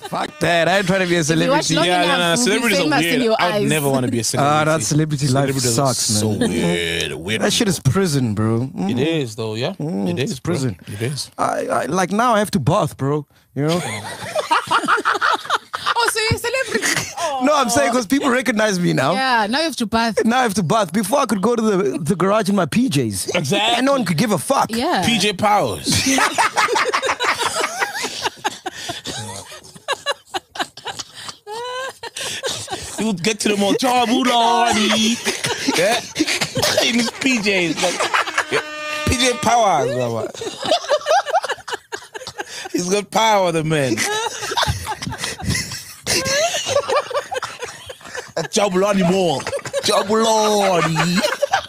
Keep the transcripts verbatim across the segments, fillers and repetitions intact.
Fuck that. I ain't trying to be a celebrity. long Yeah, no, enough, no, no. you'll be Celebrities are famous in weird. your I would eyes. never want to be a celebrity. Ah, that celebrity life Celebrities are sucks, so man. weird. Weird. That shit is prison, bro. Mm. It is, though, yeah? Mm, it is, it's prison. Bro. It is. I, I like now I have to bath, bro. You know? Oh, so you're a celebrity? Oh. No, I'm saying because people recognize me now. Yeah, now you have to bath. Now I have to bath. Before I could go to the, the garage in my P Js. Exactly. And no one could give a fuck. Yeah. P J Powers. You would get to the mall, Jabulani. Yeah. In his P Js. Like, yeah. P J Powers, brother. He's got power, the man. At Jabulani Mall. Jabulani.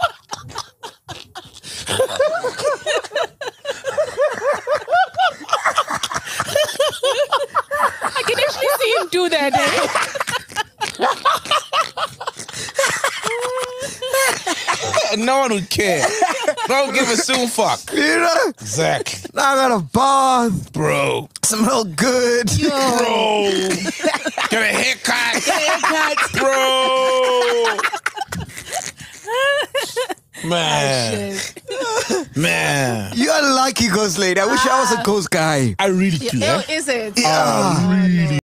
I can actually see him do that. Eh? No one would care. No one give a soon fuck. You know? Exactly. Now I got a bath. Bro. Smell good. Bro. Get a haircut. Get a haircut. Bro. Man. Oh, Man. You're lucky, Ghost Lady. I wish I was a ghost guy. I really do. yeah. eh? Oh, is it? Yeah. Oh, no.